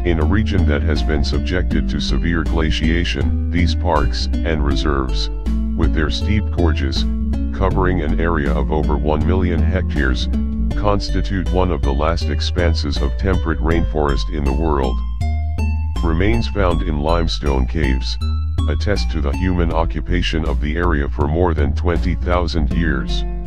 In a region that has been subjected to severe glaciation, these parks and reserves, with their steep gorges, covering an area of over 1 million hectares, constitute one of the last expanses of temperate rainforest in the world. Remains found in limestone caves attest to the human occupation of the area for more than 20,000 years.